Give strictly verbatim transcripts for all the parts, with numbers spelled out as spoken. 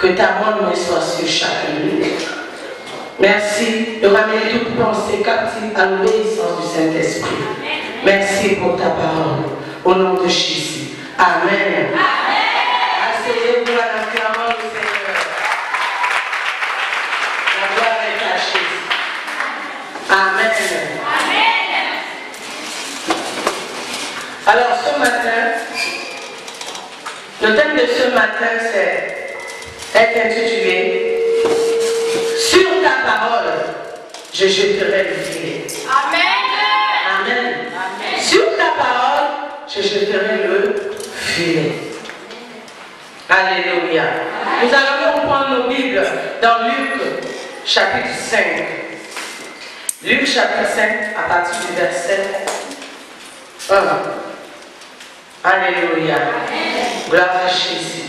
Que ta main soit sur chacun de nous. Merci de ramener toute pensée captive à l'obéissance du Saint-Esprit. Merci pour ta parole. Au nom de Jésus. Amen. Asseyez-vous à l'acclamation du Seigneur. La gloire est à Jésus. Amen. Alors ce matin, le thème de ce matin c'est est intitulé Sur ta parole, je jetterai le filet. Amen. Amen. Amen. Sur ta parole, je jetterai le filet. Alléluia. Nous allons prendre nos Bibles dans Luc chapitre cinq. Luc chapitre cinq à partir du verset un. Alléluia. Gloire à Jésus.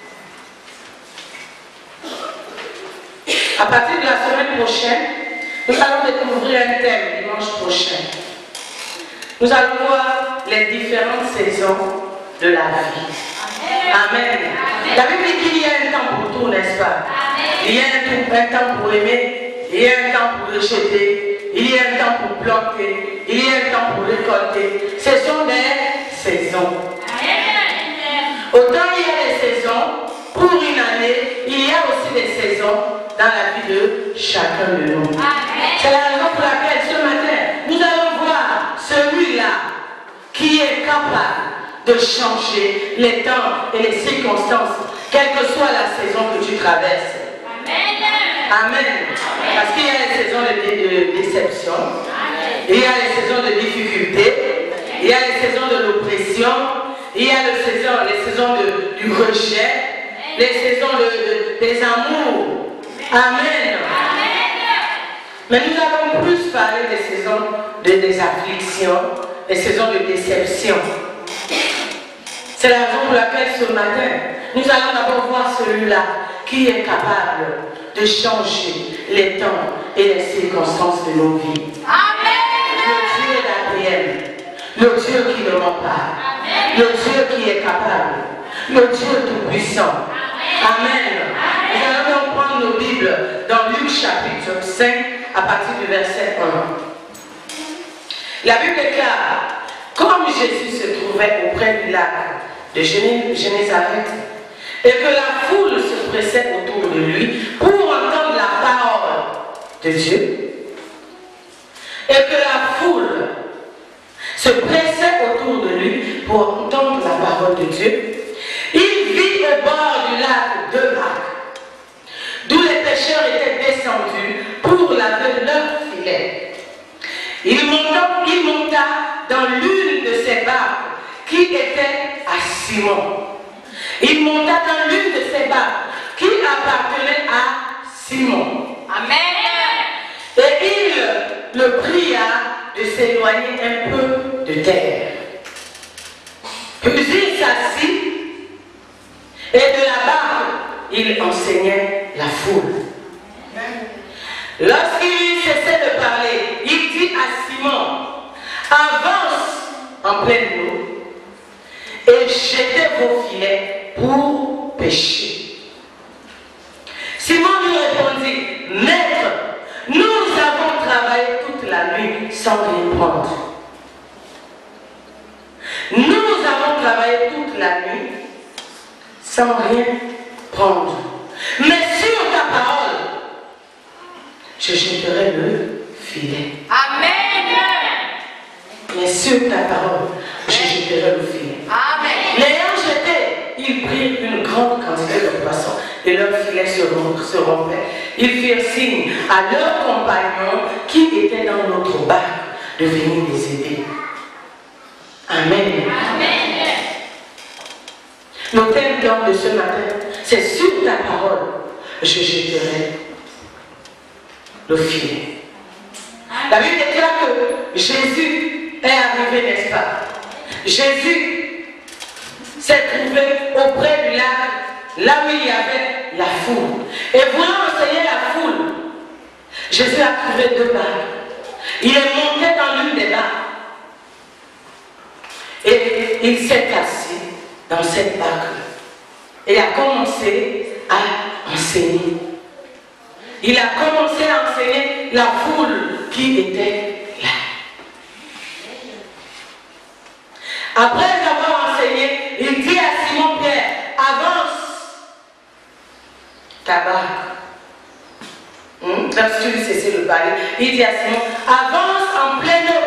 À partir de la semaine prochaine, nous allons découvrir un thème dimanche prochain. Nous allons voir les différentes saisons de la vie. Amen. Amen. La Bible dit qu'il y a un temps pour tout, n'est-ce pas? Amen. Il y a un, un temps pour aimer, il y a un temps pour rejeter, il y a un temps pour planter, il y a un temps pour récolter. Ce sont des saisons. Amen. Autant il y a des saisons pour une année, il y a aussi des saisons dans la vie de chacun de nous. C'est la raison pour laquelle ce matin, nous allons voir celui-là qui est capable de changer les temps et les circonstances, quelle que soit la saison que tu traverses. Amen. Amen. Parce qu'il y a les saisons de, de, de déception, Amen. Il y a les saisons de difficulté, il y a les saisons de l'oppression, il y a les saisons, les saisons de, du rejet, les saisons de, de, des amours. Amen. Amen. Mais nous allons plus parler des saisons de, des afflictions, des saisons de déception. C'est la raison pour laquelle ce matin, nous allons d'abord voir celui-là qui est capable de changer les temps et les circonstances de nos vies. Amen. Le Dieu d'A P M, le Dieu qui ne ment pas, Amen. Le Dieu qui est capable, le Dieu tout-puissant. Amen. Amen. Nous allons donc prendre nos Bibles dans Luc chapitre cinq à partir du verset un. La Bible déclare, comme Jésus se trouvait auprès du lac de Génézareth et que la foule se pressait autour de lui pour entendre la parole de Dieu, et que la foule se pressait autour de lui pour entendre la parole de Dieu, il vit au bord du lac deux barques, d'où les pêcheurs étaient descendus pour laver leurs filets. Il monta, il monta dans l'une de ces barques qui était à Simon. Il monta dans l'une de ces barques qui appartenait à Simon. Amen. Et il le pria de s'éloigner un peu de terre. Puis il s'assit et de la barque, il enseignait la foule. Lorsqu'il cessait de parler, il dit à Simon, avance en pleine eau et jetez vos filets pour pêcher. Simon lui répondit, maître, nous avons travaillé toute la nuit sans rien prendre. Nous avons travaillé toute la nuit sans rien prendre. Mais sur ta parole, je jetterai le filet. Amen. Mais sur ta parole, je jetterai le filet. Amen. L'ayant jeté, ils prirent une grande quantité de poissons et leurs filets se rompaient. Ils firent signe à leurs compagnons qui étaient dans l'autre barque de venir les aider. Amen. Amen. Le thème de ce matin, c'est sur ta parole, je jetterai le filet. La Bible déclare que Jésus est arrivé, n'est-ce pas? Jésus s'est trouvé auprès du lac, là où il y avait la foule. Et voulant enseigner la foule, Jésus a trouvé deux barques. Il est monté dans l'une des barques. Et il s'est assis dans cette barque. Et a commencé à enseigner. Il a commencé à enseigner la foule qui était là. Après avoir enseigné, il dit à Simon-Pierre, avance. Tabac. Hum? Lorsque tu cessais le parler, il dit à Simon, avance en pleine eau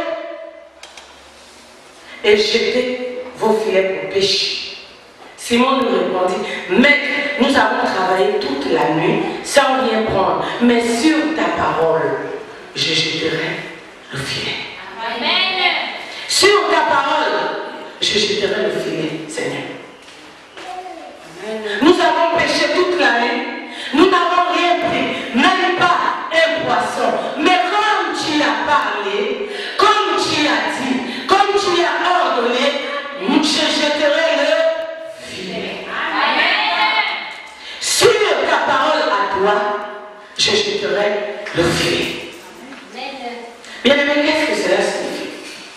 et jetez vos filets pour pêcher. Simon nous répondit, maître, nous avons travaillé toute la nuit sans rien prendre, mais sur ta parole, je jetterai le filet. Amen. Sur ta parole, je jetterai le filet, Seigneur. Amen. Nous avons pêché toute la nuit, nous n'avons rien pris, même pas un poisson. Mais comme tu as parlé, comme tu as dit, comme tu as ordonné, je jetterai le filet. Amen. Sur ta parole à toi, je jetterai le filet. Bien-aimé, qu'est-ce que cela signifie?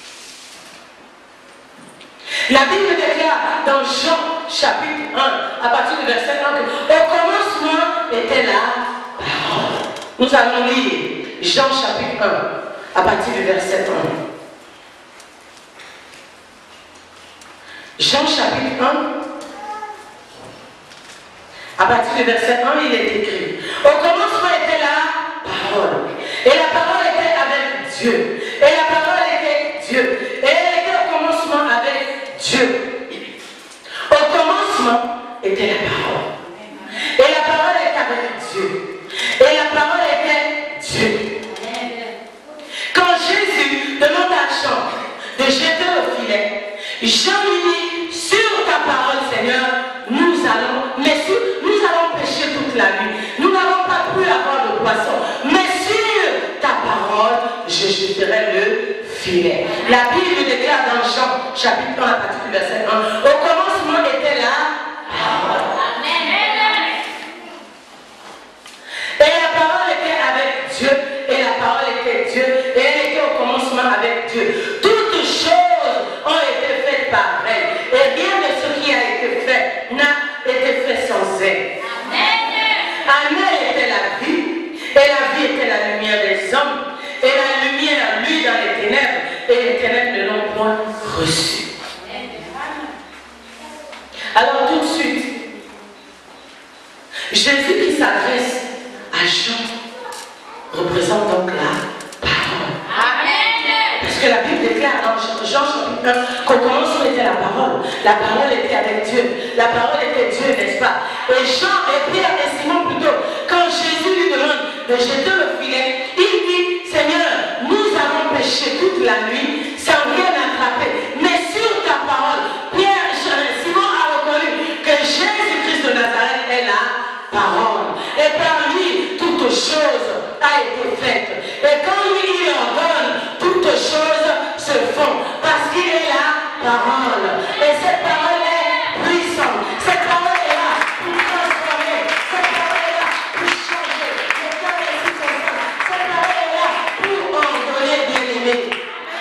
La Bible déclare dans Jean chapitre un, à partir du verset un, que au commencement était la parole. Nous allons lire Jean chapitre un, à partir du verset un. Jean chapitre un, à partir du verset un, il est écrit, au commencement était la parole, et la parole était avec Dieu, et la parole était Dieu, et elle était au commencement avec Dieu. Au commencement était la parole, et la parole était avec Dieu, et la parole était Dieu. Quand Jésus demande à Jean de jeter le filet, Jean lui dit, sur ta parole, Seigneur, nous allons, mais sur, nous allons pêcher toute la nuit. Nous n'avons pas pu avoir de poisson, mais sur ta parole, je jetterai le filet. La Bible déclare dans Jean, chapitre un, à partir du verset un, au commencement était la parole. Et la parole était avec Dieu, et la parole était Dieu, et elle était au commencement avec Dieu. Toutes choses ont été faites par elle, et rien de ce qui a été fait n'a été fait sans elle. En elle était la vie, et la vie était la lumière des hommes, et la lumière, lui, dans les ténèbres, et les ténèbres ne l'ont point reçue. Alors tout de suite, Jésus qui s'adresse à Jean représente donc la parole. Amen. Parce que la Bible déclare dans Jean chapitre un qu'au commencement était la parole. La parole était avec Dieu. La parole était Dieu, n'est-ce pas? Et Jean et Pierre et Simon plutôt, quand Jésus lui demande de jeter le filet, il dit, Seigneur, nous avons péché toute la nuit sans rien attraper. Mais sur ta parole, Pierre et Simon a reconnu que Jésus-Christ de Nazareth est la parole. Et par lui, toute chose a été faite. Et quand lui, il ordonne, toutes choses se font. Parce qu'il est la parole. Et cette parole est puissante. Cette parole est là pour transformer. Cette parole est là pour changer. Le cœur est si constant. Cette parole est là pour ordonner, bien-aimé.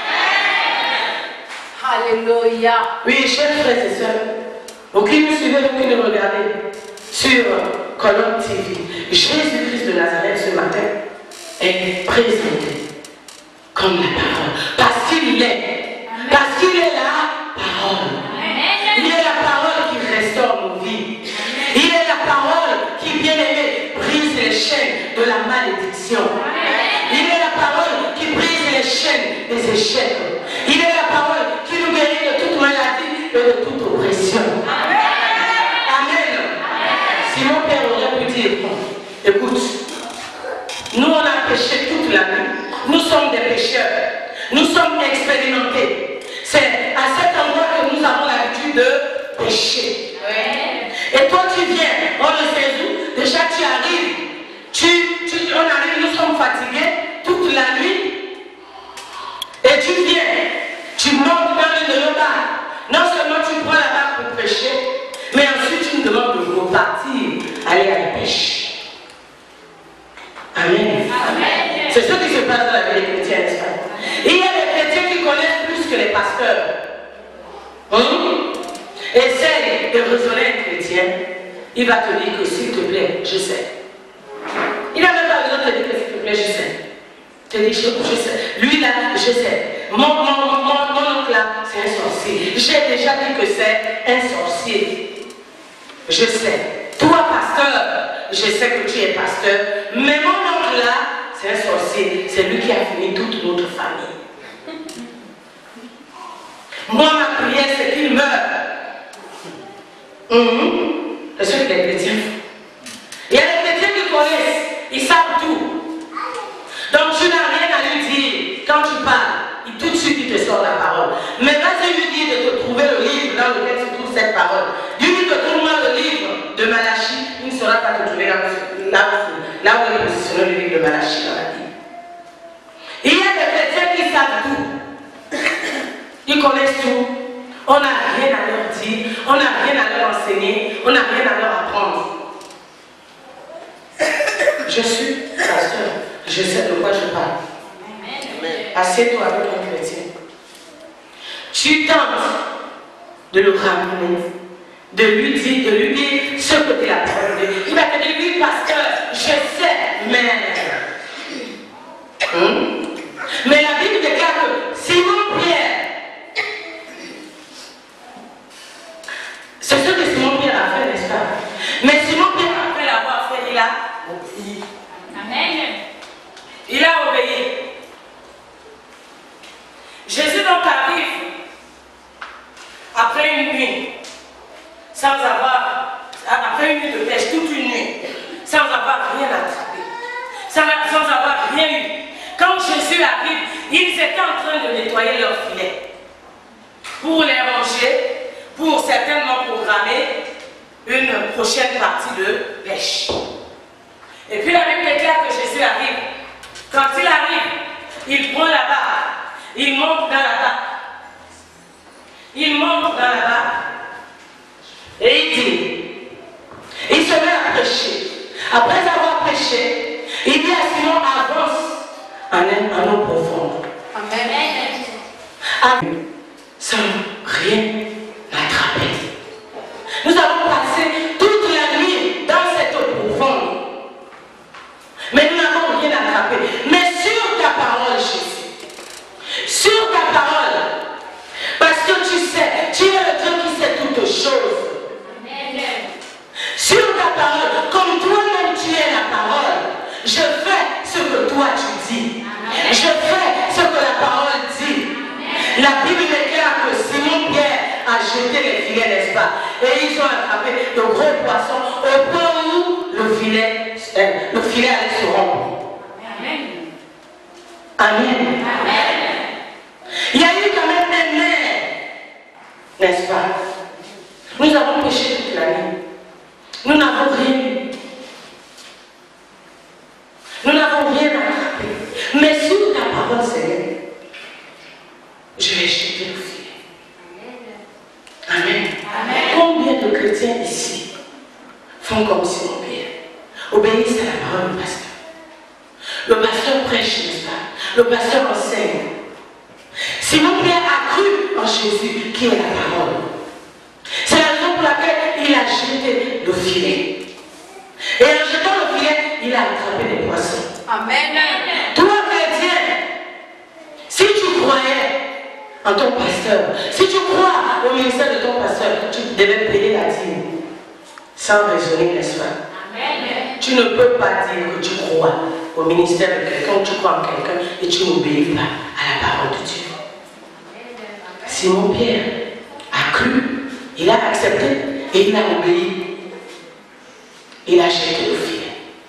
Alléluia. Oui, chers frères et sœurs, vous qui nous suivez, vous qui nous regardez sur Colombe T V, Jésus-Christ de Nazareth ce matin est présenté comme la parole. Parce qu'il est. Parce qu'il est la parole. Il est la parole qui restaure nos vies. Il est la parole qui, bien aimé, brise les chaînes de la malédiction. Il est la parole qui brise les chaînes des échecs. Il est la parole qui nous guérit de toute maladie et de toute oppression. Simon Pierre aurait pu dire, écoute, nous on a péché toute la nuit, nous sommes des pécheurs, nous sommes expérimentés. C'est à cet endroit que nous avons l'habitude de pécher. Ouais. Et toi tu viens, on le sait où, déjà tu arrives, tu, tu, on arrive, nous sommes fatigués toute la nuit, et tu viens, tu montes dans le de nos bars. Non seulement tu prends la barre pour pécher, mais ensuite tu me demandes de repartir, aller à la pêche. Amen. Amen. C'est ce qui se passe dans la vie des chrétiens, n'est-ce pas? Il y a des chrétiens qui connaissent plus que les pasteurs. Hum? Essaye de raisonner un chrétien il va te dire que s'il te plaît, je sais. Il n'a même pas besoin de te dire que s'il te plaît, je sais. Tu te dis, je, je sais. Lui là, je sais. Mon, mon, mon, mon, mon oncle là, c'est un sorcier. J'ai déjà dit que c'est un sorcier. Je sais. Toi, pasteur, je sais que tu es pasteur. Mais mon oncle là, c'est un sorcier. C'est lui qui a fini toute notre famille. Moi, ma prière, c'est qu'il meure. Mmh. Est-ce que les chrétiens? Il y a des chrétiens qui connaissent, ils savent tout. Donc tu n'as rien à lui dire. Quand tu parles, il, tout de suite il te sort la parole. Mais vas-y lui dire de te trouver le livre dans lequel se trouve cette parole. Lui dit de trouver le livre de Malachie, il ne saura pas te trouver là où, là où, là où il est positionné le livre de Malachie dans la Bible. Il y a des chrétiens qui savent tout. Ils connaissent tout. On n'a rien à leur dire, on n'a rien à leur enseigner, on n'a rien à leur apprendre. Je suis pasteur, je sais de quoi je parle. Assieds-toi avec un chrétien. Tu tentes de le ramener, de lui dire, de lui dire ce que tu as appris. Il va te dire, oui, pasteur, je sais, mais. Hum? Mais la Bible déclare que Simon Pierre, c'est ce que Simon Pierre a fait, n'est-ce pas? Mais Simon Pierre, après l'avoir fait, il a obéi. Amen. Il a obéi. Jésus donc arrive après une nuit, sans avoir, après une nuit de pêche, toute une nuit, sans avoir rien attrapé, sans, sans avoir rien eu. Quand Jésus arrive, ils étaient en train de nettoyer leur filet pour les ranger, pour certainement programmer une prochaine partie de pêche. Et puis la Bible déclare que Jésus arrive. Quand il arrive, il prend la barque, il monte dans la barque. Il monte dans la barque et il dit, il se met à prêcher. Après avoir prêché, il dit à Simon, avance en un eau profonde. Amen. Amen. Sans rien attraper. Nous avons passé toute la nuit dans cette eau profonde. Mais nous n'avons rien attrapé. Mais sur ta parole, Jésus, sur ta parole, parce que tu sais, tu es le Dieu qui sait toutes choses. Amen. Sur ta parole, comme toi-même tu es la parole, je fais ce que toi tu dis. Amen. Je fais ce que la parole dit. Amen. La Bible déclare que Simon Pierre a jeté les filets, n'est-ce pas? Et ils ont attrapé de gros poissons au point où le filet, euh, le filet allait se rompre. Amen. Amen. Amen. Il y a eu quand même un nerf, n'est-ce pas? Nous avons péché toute la nuit. Nous n'avons rien eu. Nous n'avons rien attrapé. Mais sur ta parole, Seigneur, je vais jeter le filet. Amen. Amen. Combien de chrétiens ici font comme Simon Pierre? Obéissent à la parole du pasteur. Le pasteur prêche, n'est-ce pas? Le pasteur enseigne. Simon Pierre a cru en Jésus qui est la parole. C'est la raison pour laquelle il a jeté le filet. Et en jetant le filet, il a attrapé des poissons. Amen. Toi, chrétien, si tu croyais en ton pasteur, si tu crois au ministère de ton pasteur, tu devais payer la dîme sans raisonner, n'est-ce pas? Amen. Tu ne peux pas dire que tu crois au ministère de quelqu'un, tu crois en quelqu'un et tu n'obéis pas à la parole de Dieu. Simon Pierre a cru, il a accepté et il a obéi. Il a jeté le filet.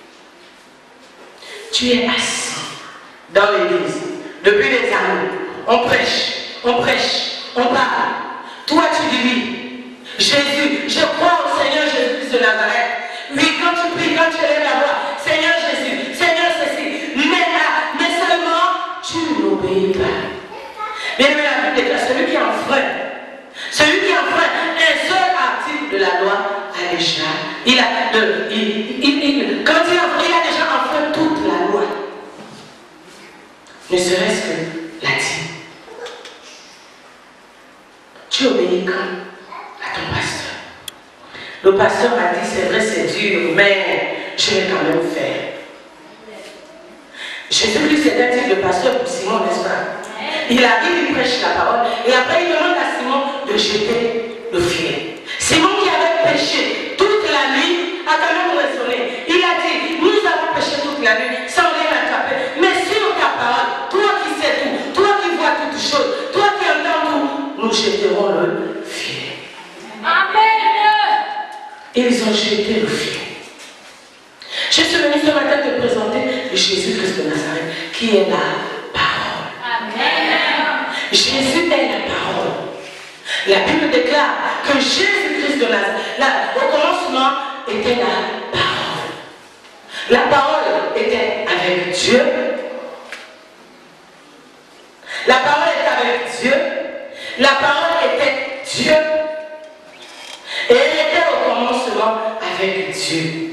Tu es assis dans l'église depuis des années. On prêche, on prêche, on parle. Toi tu dis oui. Jésus, je crois au Seigneur Jésus de Nazareth. Oui, quand tu pries, quand tu élèves la voix, Seigneur Jésus, Seigneur ceci. Mais là, mais seulement tu n'obéis pas. Bien aimé, la Bible déclare, celui qui enfreint, celui qui enfreint un seul article de la loi a déjà, il a, de, il, il, il, quand il, enfreint, il a déjà enfreint toute la loi. Ne serait-ce que la dîme. Tu obéis quand à ton pasteur. Le pasteur a dit, c'est vrai, c'est dur, mais je vais quand même faire. Jésus-Christ est un type de pasteur pour Simon, n'est-ce pas? Il arrive, il prêche la parole, et après il demande à Simon de jeter le filet. Simon qui avait péché toute la nuit a quand même raisonné. Il a dit, nous avons péché toute la nuit sans rien attraper, mais sur ta parole, toi qui sais tout, toi qui vois toutes choses, toi qui entends tout, nous jeterons le filet. Amen. Ils ont jeté le filet. Je suis venu ce matin te présenter Jésus-Christ de Nazareth, qui est la parole. Amen. Jésus est la parole. La Bible déclare que Jésus-Christ de Nazareth, là, au commencement, était la parole. La parole était avec Dieu. La parole était avec Dieu. La parole était Dieu. Et elle était au commencement avec Dieu.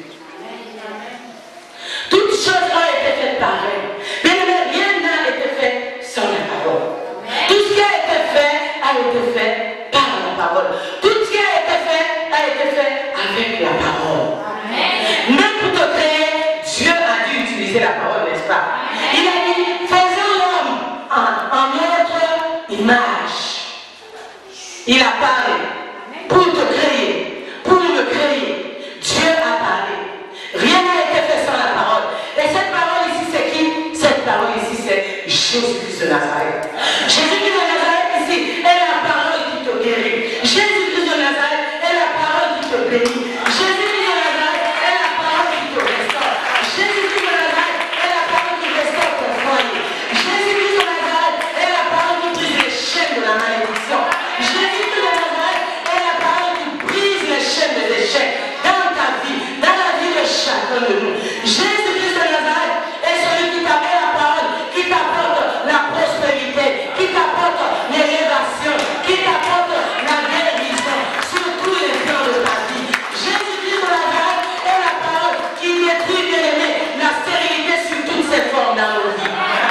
Toutes choses ont été faites par elle. Mais rien n'a été fait sans la parole. Tout ce qui a été fait a été fait par la parole. Tout ce qui a été fait a été fait avec la parole. Même pour te créer, Dieu a dû utiliser la parole, n'est-ce pas? Il a dit, faisons l'homme en, en notre image. Il a parlé pour te créer, pour me créer. Dieu a parlé. Rien n'a été fait sans la parole. Et cette parole ici, c'est qui? Cette parole ici, c'est Jésus-Christ de Nazareth. Jésus-Christ de Nazareth ici est la parole qui te guérit. Jésus-Christ de Nazareth est la parole qui te bénit. Jésus-Christ de Nazareth est la parole qui te restaure. Jésus-Christ de Nazareth est la parole qui restaure ton foyer. Jésus-Christ de Nazareth est la parole qui brise les chaînes de la malédiction. Jésus-Christ de Nazareth est la parole qui brise les chaînes des échecs dans ta vie, dans la vie de chacun de nous. Jésus-Christ de Nazareth est celui qui t'apporte la parole, qui t'apporte la prospérité, qui t'apporte l'élévation, qui t'apporte la guérison sur tous les plans de ta vie. Jésus-Christ de Nazareth est la parole qui détruit, bien aimé, la stérilité sur toutes ses formes dans nos vies.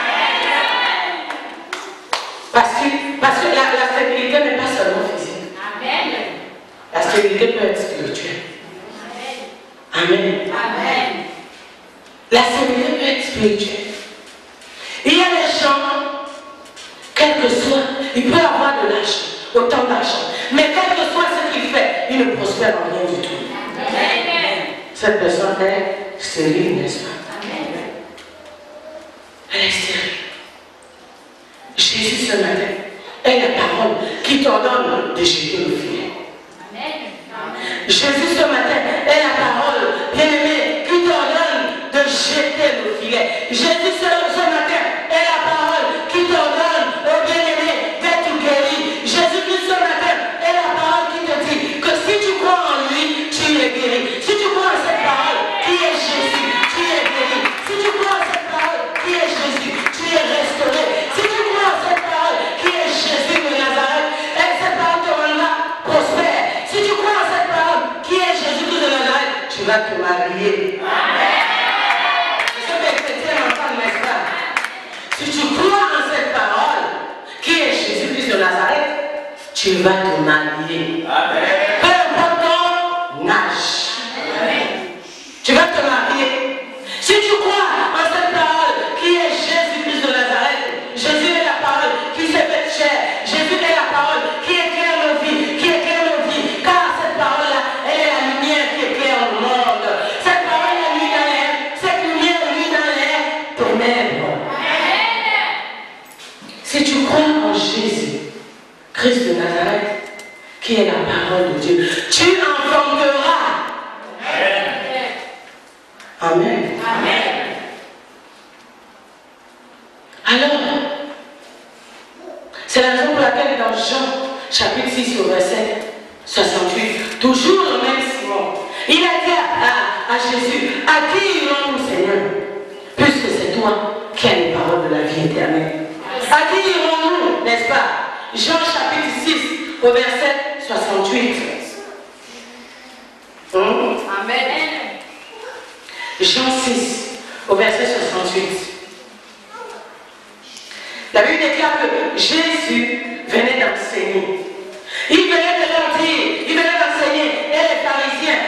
Parce que, parce que la, la stérilité n'est pas seulement physique. La stérilité peut être spirituelle. Amen. Amen. La stérilité peut être spirituelle. Il y a des gens, quel que soit, il peut avoir de l'argent, autant d'argent, mais quel que soit ce qu'il fait, il ne prospère en rien du tout. Amen. Cette personne est stérile, n'est-ce pas? Amen. Elle est stérile. Jésus ce matin est la parole qui t'ordonne de jeter le filet. Jésus ce matin est la parole, bien-aimé, qui t'ordonne de jeter le filet. Jésus ce, ce matin est la parole qui t'ordonne, oh bien-aimé, d'être guéri. Jésus-Christ ce matin est la parole qui te dit que si tu crois en lui, tu es guéri. Si tu crois en cette parole qui est Jésus, tu es guéri. Si tu crois en cette parole qui est Jésus, tu es restauré. Si tu crois en cette parole qui est Jésus de Nazareth, et cette parole te rendra prospère. Si tu crois en cette parole qui est Jésus de Nazareth, tu vas te marier. Amen. C'est ce que les chrétiens entendent, n'est-ce pas? Si tu crois en cette parole qui est Jésus-Christ de Nazareth, tu vas te marier. Amen. Peu importe ton âge. Amen. Tu vas te marier. Si tu crois en cette parole qui est Jésus-Christ de Nazareth, Jésus est la parole qui s'est faite chair. Jésus est la parole qui éclaire nos vies, qui éclaire nos vies. Car cette parole-là, elle est la lumière qui éclaire le monde. Cette parole est nuit dans l'air, cette lumière est nuit dans l'air, ténèbres. Si tu crois en Jésus, Christ de Nazareth, qui est la parole de Dieu, tu enfanteras. Amen. Amen. Alors, c'est la raison pour laquelle dans Jean, chapitre six, au verset soixante-huit, toujours le même Simon, il a dit à, à, à Jésus, à qui irons-nous, Seigneur, puisque c'est toi qui as les paroles de la vie éternelle. À qui irons-nous, n'est-ce pas? Jean chapitre six, au verset soixante-huit. Hum? Amen. Jean six, au verset soixante-huit. La Bible déclare que Jésus venait d'enseigner. Il venait de leur dire, il venait d'enseigner. Et les pharisiens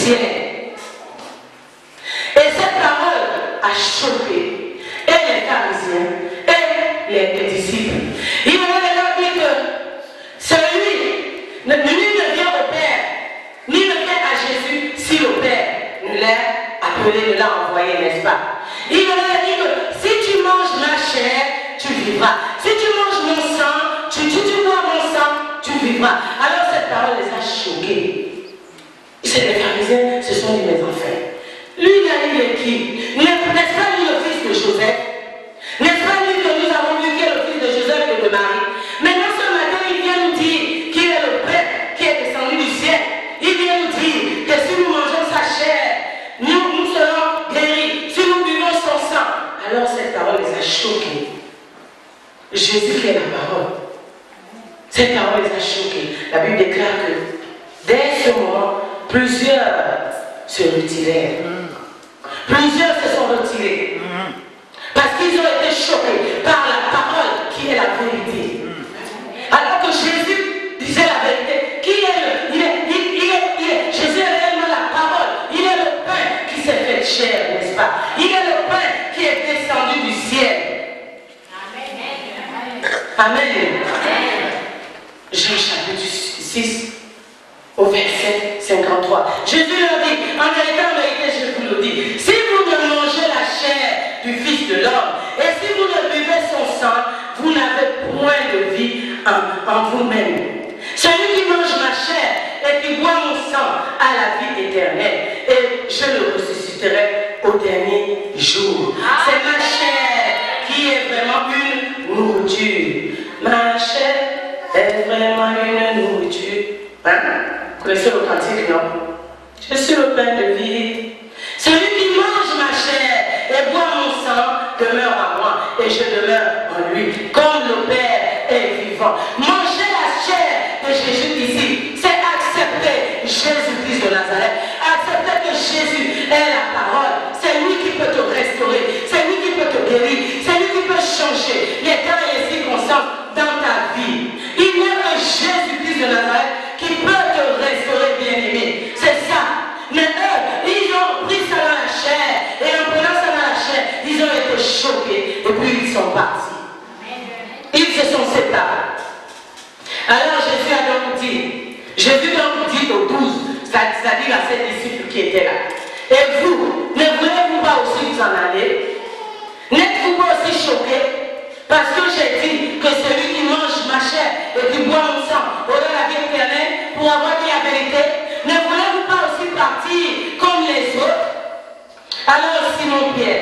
ciel. Et cette parole a choqué et les pharisiens et les disciples. Il leur a dit que celui, ni ne vient au Père, ni ne vient à Jésus si le Père ne l'a appelé, ne l'a envoyé, n'est-ce pas? Il leur a dit que si tu manges ma chair, tu vivras. Si tu manges mon sang, tu, tu, tu bois mon sang, tu vivras. Alors cette parole les a choqués. C'est les pharisiens, ce sont mes enfants. Lui, il a dit est qui? N'est-ce pas lui le fils de Joseph? N'est-ce pas lui que nous avons vu qui est le fils de Joseph et de Marie? Maintenant ce matin, il vient nous dire qu'il est le Père qui est descendu du ciel. Il vient nous dire que si nous mangeons sa chair, nous, nous serons guéris. Si nous buvons son sang, alors cette parole les a choqués. Jésus qui est la parole. Cette parole les a choqués. La Bible déclare que dès ce moment, plusieurs se retirèrent. Plusieurs se sont retirés. Parce qu'ils ont été choqués par la parole qui est la vérité. Alors que Jésus disait la vérité. Qui est le, il est, il, il est, il est, Jésus est réellement la parole. Il est le pain qui s'est fait chair, n'est-ce pas? Il est le pain qui est descendu du ciel. Amen. Amen. Jean chapitre six, au verset cinquante-trois. Jésus leur dit, en vérité, en vérité, je vous le dis, si vous ne mangez la chair du Fils de l'homme, et si vous ne buvez son sang, vous n'avez point de vie en, en vous-même. Celui qui mange ma chair et qui boit mon sang a la vie éternelle, et je le ressusciterai au dernier jour. C'est ma chair qui est vraiment une nourriture. Ma chair est vraiment une nourriture. Hein? Vous connaissez le cantique, non? Je suis le pain de vie. Celui qui mange ma chair et boit mon sang demeure à moi et je demeure en lui, comme le Père est vivant. Manger la chair de Jésus ici, c'est accepter Jésus-Christ de Nazareth. Accepter que Jésus est la parole. C'est lui qui peut te restaurer. C'est lui qui peut te guérir. C'est lui qui peut changer les temps et les circonstances dans ta vie. Il n'y a que Jésus-Christ de Nazareth qui peut te restaurer, bien-aimé. C'est ça. Mais eux, ils ont pris ça dans la chair. Et en prenant ça dans la chair, ils ont été choqués. Et puis ils sont partis. Ils se sont séparés. Alors Jésus a donc dit, Jésus donc dit aux douze, c'est-à-dire à ses disciples qui étaient là, et vous, ne voulez-vous pas aussi vous en aller? N'êtes-vous pas aussi choqués? Parce que j'ai dit que celui qui mange ma chair et qui boit mon sang aura la vie éternelle pour avoir dit la vérité. Ne voulez-vous pas aussi partir comme les autres? Alors Simon Pierre,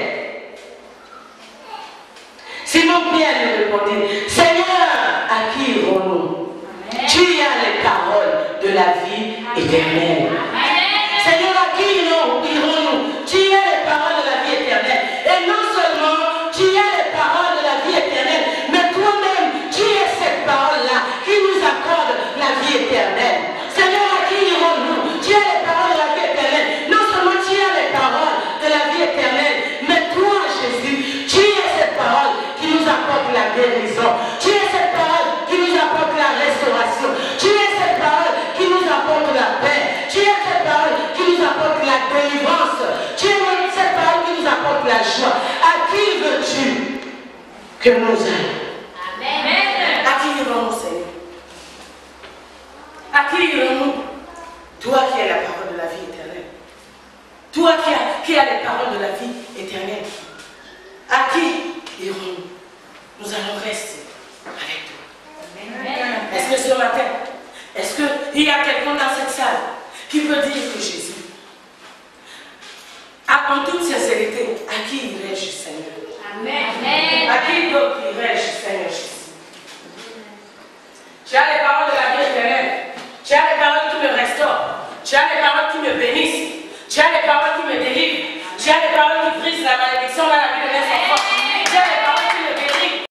Simon Pierre lui répondit, Seigneur, à qui irons-nous? Tu as les paroles de la vie éternelle. Seigneur, à qui irons-nous? Tu as les paroles de la vie éternelle. Et non seulement tu as les paroles de la vie éternelle, mais toi-même, tu es cette parole-là qui nous accorde la vie éternelle. Seigneur, à qui irons-nous? Tu as les paroles de la vie éternelle. Non seulement tu as les paroles de la vie éternelle, mais toi, Jésus, tu es cette parole qui nous apporte la guérison. Tu es cette parole qui nous apporte la restauration. Tu es cette parole qui nous apporte la paix. Tu es cette parole qui nous apporte la délivrance. Tu es cette parole qui nous apporte la joie. À qui veux-tu que nous allions? Amen. À qui irons-nous, Seigneur? À qui irons-nous? Toi qui as la parole de la vie éternelle. Toi qui as, qui as les paroles de la vie éternelle. À qui irons-nous? Nous allons rester avec toi. Est-ce que ce matin, est-ce qu'il y a quelqu'un dans cette salle qui peut dire que Jésus, en toute sincérité, à qui irais-je, Seigneur? Amen. À qui d'autre irais-je, Seigneur Jésus? Tu as les paroles de la vie éternelle. Tu as les paroles qui me restaurent. Tu as les paroles qui me bénissent. Tu as les paroles qui me délivrent. Tu as les paroles qui brisent la malédiction dans